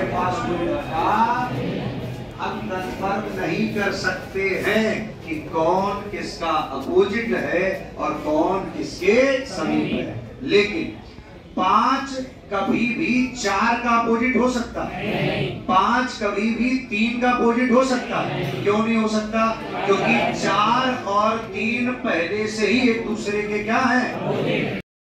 हमारे पास कोई था, हम कंफर्म नहीं कर सकते हैं कि कौन किसका अपोजिट है और कौन किसके समीप है, लेकिन 5 कभी भी 4 का अपोजिट हो सकता है, 5 कभी भी 3 का अपोजिट हो सकता है। क्यों नहीं हो सकता? क्योंकि 4 और 3 पहले से ही एक दूसरे के क्या है?